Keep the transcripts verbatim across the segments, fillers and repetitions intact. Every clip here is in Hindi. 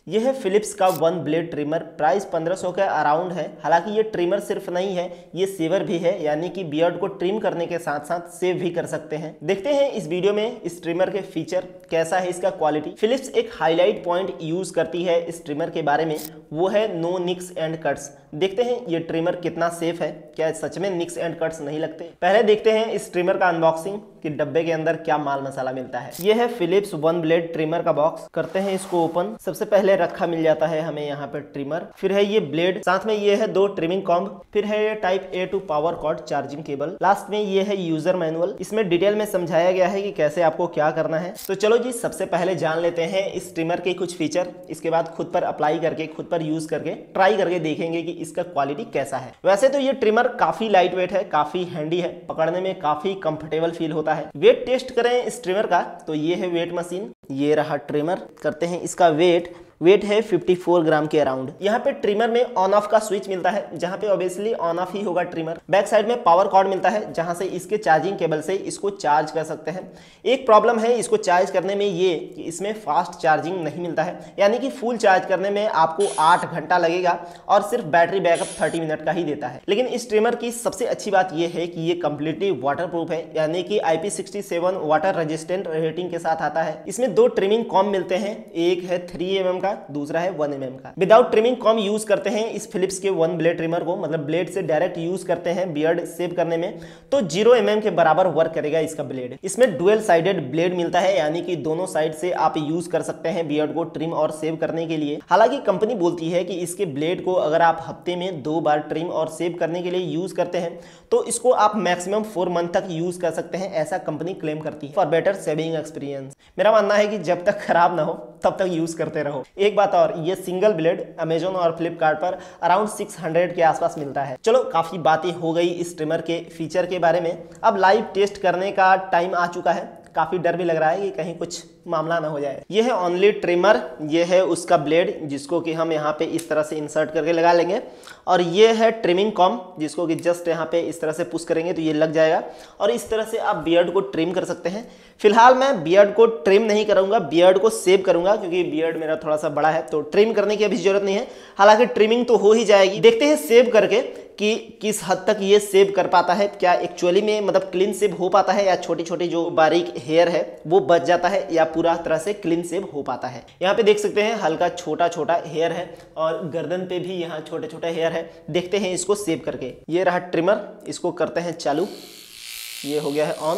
यह है फिलिप्स का वन ब्लेड ट्रिमर, प्राइस पंद्रह सौ के अराउंड है। हालांकि ये ट्रिमर सिर्फ नहीं है, ये सेवर भी है, यानी कि बियर्ड को ट्रिम करने के साथ साथ सेव भी कर सकते हैं। देखते हैं इस वीडियो में इस ट्रिमर के फीचर, कैसा है इसका क्वालिटी। फिलिप्स एक हाईलाइट पॉइंट यूज करती है इस ट्रिमर के बारे में, वो है नो निक्स एंड कट्स। देखते हैं ये ट्रिमर कितना सेफ है, क्या सच में निक्स एंड कट्स नहीं लगते। पहले देखते हैं इस ट्रिमर का अनबॉक्सिंग कि डब्बे के अंदर क्या माल मसाला मिलता है। यह है फिलिप्स वन ब्लेड ट्रिमर का बॉक्स। करते हैं इसको ओपन। सबसे पहले रखा मिल जाता है हमें यहाँ पे ट्रिमर, फिर है ये ब्लेड, साथ में ये है दो ट्रिमिंग कॉम्ब, फिर है ये type A two power cord charging cable, last में ये है यूजर मैनुअल। इसमें डिटेल में समझाया गया है कि कैसे आपको क्या करना है। तो चलो जी, सबसे पहले जान लेते हैं इस ट्रिमर के कुछ फीचर, इसके बाद खुद पर अप्लाई करके, खुद पर यूज करके ट्राई करके देखेंगे कि इसका क्वालिटी कैसा है। वैसे तो ये ट्रिमर काफी लाइट वेट है, काफी हैंडी है, पकड़ने में काफी कंफर्टेबल फील होता है। वेट टेस्ट करें इस ट्रिमर का तो ये है वेट मशीन, ये रहा ट्रिमर। करते हैं इसका वेट, वेट है चौवन ग्राम के अराउंड। यहाँ पे ट्रिमर में ऑन ऑफ का स्विच मिलता है, जहाँ पे ऑब्वियसली ऑन ऑफ ही होगा ट्रिमर। बैक साइड में पावर कॉर्ड मिलता है, जहाँ से इसके चार्जिंग केबल से इसको चार्ज कर सकते हैं। एक प्रॉब्लम है इसको चार्ज करने में ये कि इसमें फास्ट चार्जिंग नहीं मिलता है, यानी कि फुल चार्ज करने में आपको आठ घंटा लगेगा और सिर्फ बैटरी बैकअप तीस मिनट का ही देता है। लेकिन इस ट्रिमर की सबसे अच्छी बात यह है कि ये कंप्लीटली वाटर प्रूफ है, यानी कि I P sixty seven water resistant rating के साथ आता है। इसमें दो ट्रिमिंग कॉम मिलते हैं, एक है थ्री एम एम का, दूसरा है वन एम एम का। विदाउट ट्रिमिंग कॉम यूज करते हैं इस फिलिप्स के वन ब्लेड ट्रिमर को, मतलब ब्लेड से डायरेक्ट यूज करते हैं बियर्ड सेव करने में, तो जीरो एम एम के बराबर वर्क करेगा इसका ब्लेड। इसमें डुअल साइडेड ब्लेड मिलता है, यानी कि दोनों साइड से आप यूज कर सकते हैं बियर्ड को ट्रिम और सेव करने के लिए। हालांकि कंपनी बोलती है कि इसके ब्लेड को अगर आप हफ्ते में दो बार ट्रिम और सेव करने के लिए यूज करते हैं तो इसको आप मैक्सिमम फोर मंथ तक यूज कर सकते हैं, ऐसा कंपनी क्लेम करती है फॉर बेटर सेविंग एक्सपीरियंस। मेरा मानना है कि जब तक खराब ना हो तब तक यूज करते रहो। एक बात और, ये सिंगल ब्लेड अमेजोन और फ्लिपकार्ट पर अराउंड छह सौ के आसपास मिलता है। चलो, काफी बातें हो गई इस ट्रिमर के फीचर के बारे में, अब लाइव टेस्ट करने का टाइम आ चुका है। काफी डर भी लग रहा है कि कहीं कुछ मामला ना हो जाए। ये है ओनली ट्रिमर, ये है उसका ब्लेड जिसको कि हम यहाँ पे इस तरह से इंसर्ट करके लगा लेंगे, और ये है ट्रिमिंग कॉम जिसको कि जस्ट यहाँ पे इस तरह से पुश करेंगे तो ये लग जाएगा, और इस तरह से आप बियर्ड को ट्रिम कर सकते हैं। फिलहाल मैं बियर्ड को ट्रिम नहीं करूंगा, बियर्ड को सेव करूंगा, क्योंकि बियर्ड मेरा थोड़ा सा बड़ा है तो ट्रिम करने की अभी जरूरत नहीं है। हालांकि ट्रिमिंग तो हो ही जाएगी। देखते हैं सेव करके कि किस हद तक ये सेव कर पाता है, क्या एक्चुअली में मतलब क्लीन सेव हो पाता है, या छोटी छोटी जो बारीक हेयर है वो बच जाता है, या पूरा तरह से क्लीन सेव हो पाता है। यहाँ पे देख सकते हैं हल्का छोटा छोटा हेयर है, और गर्दन पे भी यहाँ छोटे छोटे हेयर है। देखते हैं इसको सेव करके। ये रहा ट्रिमर, इसको करते हैं चालू, ये हो गया है ऑन।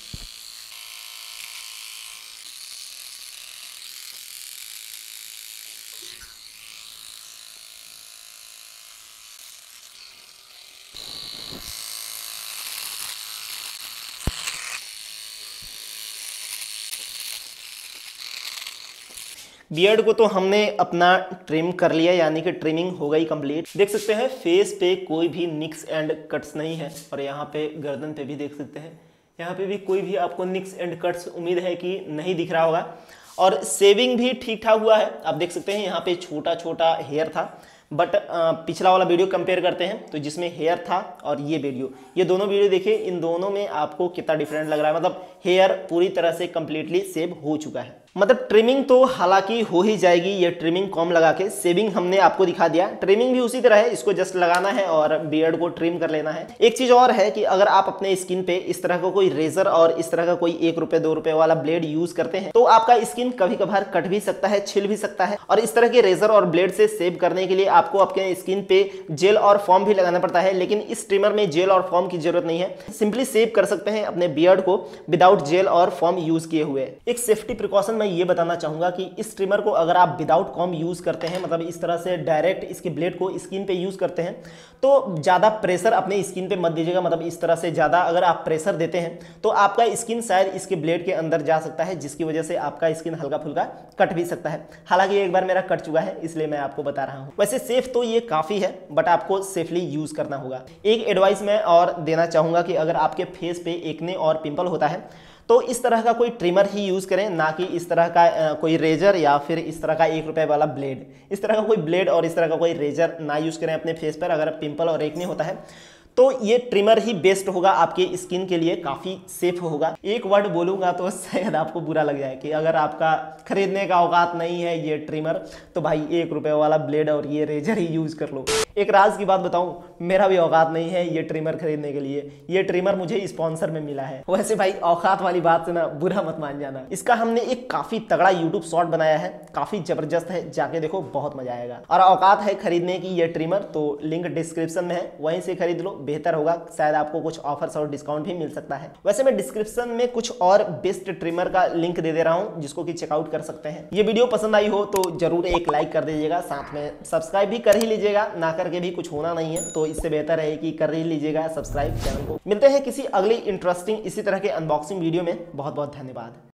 बियर्ड को तो हमने अपना ट्रिम कर लिया, यानी कि ट्रिमिंग हो गई कंप्लीट। देख सकते हैं फेस पे कोई भी निक्स एंड कट्स नहीं है, और यहाँ पे गर्दन पे भी देख सकते हैं, यहाँ पे भी कोई भी आपको निक्स एंड कट्स उम्मीद है कि नहीं दिख रहा होगा। और सेविंग भी ठीक ठाक हुआ है। आप देख सकते हैं यहाँ पे छोटा छोटा हेयर था, बट पिछला वाला वीडियो कंपेयर करते हैं तो जिसमें हेयर था और ये वीडियो, ये दोनों वीडियो देखिए, इन दोनों में आपको कितना डिफरेंट लग रहा है। मतलब हेयर पूरी तरह से कंप्लीटली सेव हो चुका है। मतलब ट्रिमिंग तो हालांकि हो ही जाएगी, ये ट्रिमिंग कॉम लगा के। सेविंग हमने आपको दिखा दिया, ट्रिमिंग भी उसी तरह है, इसको जस्ट लगाना है और बियर्ड को ट्रिम कर लेना है। एक चीज और है कि अगर आप अपने स्किन पे इस तरह का कोई रेजर और इस तरह का कोई एक रुपए दो रुपए वाला ब्लेड यूज करते हैं तो आपका स्किन कभी कभार कट भी सकता है, छिल भी सकता है, और इस तरह के रेजर और ब्लेड से सेव करने के लिए आपको अपने स्किन पे जेल और फॉर्म भी लगाना पड़ता है। लेकिन इस ट्रिमर में जेल और फॉर्म की जरूरत नहीं है, सिंपली सेव कर सकते हैं अपने बियर्ड को विदाउट जेल और फॉर्म यूज किए हुए। एक सेफ्टी प्रिकॉशन मैं ये बताना चाहूंगा कि इस ट्रिमर को अगर आप विदाउट कॉम यूज करते हैं, मतलब इस तरह से डायरेक्ट इसके ब्लेड को स्किन पे यूज करते हैं, तो ज्यादा प्रेशर अपने स्किन पे मत दीजिएगा। मतलब इस तरह से ज्यादा अगर आप प्रेशर देते हैं तो आपका स्किन शायद इसके ब्लेड के अंदर जा सकता है, जिसकी वजह से आपका स्किन हल्का फुल्का कट भी सकता है। हालांकि एक बार मेरा कट चुका है, इसलिए मैं आपको बता रहा हूं। वैसे सेफ तो ये काफी है, बट आपको सेफली यूज करना होगा। एक एडवाइस मैं और देना चाहूंगा कि अगर आपके फेस पे एक्ने और पिंपल होता है तो इस तरह का कोई ट्रिमर ही यूज करें, ना कि इस तरह का आ, कोई रेजर या फिर इस तरह का एक रुपए वाला ब्लेड। इस तरह का कोई ब्लेड और इस तरह का कोई रेजर ना यूज करें अपने फेस पर। अगर पिंपल और एक्ने होता है तो ये ट्रिमर ही बेस्ट होगा आपके स्किन के लिए, काफी सेफ होगा। एक वर्ड बोलूंगा तो शायद आपको बुरा लग जाए कि अगर आपका खरीदने का औकात नहीं है ये ट्रिमर, तो भाई एक रुपए वाला ब्लेड और ये रेजर ही यूज कर लो। एक राज की बात बताऊं, मेरा भी औकात नहीं है ये ट्रिमर खरीदने के लिए। ये ट्रिमर मुझे स्पॉन्सर में मिला है। वैसे भाई औकात वाली बात से ना बुरा मत मान जाना। इसका हमने एक काफी तगड़ा यूट्यूब शॉर्ट बनाया है, काफी जबरदस्त है, जाके देखो, बहुत मजा आएगा। और औकात है खरीदने की ये ट्रिमर तो लिंक डिस्क्रिप्शन में है, वहीं से खरीद लो, बेहतर होगा। शायद आपको कुछ ऑफर्स और डिस्काउंट भी मिल सकता है। वैसे मैं डिस्क्रिप्शन में कुछ और बेस्ट ट्रिमर का लिंक दे दे रहा हूं जिसको कि चेकआउट कर सकते हैं। ये वीडियो पसंद आई हो तो जरूर एक लाइक कर दीजिएगा, साथ में सब्सक्राइब भी कर ही लीजिएगा। ना करके भी कुछ होना नहीं है, तो इससे बेहतर है कि कर ही लीजिएगा सब्सक्राइब चैनल को। मिलते हैं किसी अगली इंटरेस्टिंग इसी तरह के अनबॉक्सिंग वीडियो में। बहुत बहुत धन्यवाद।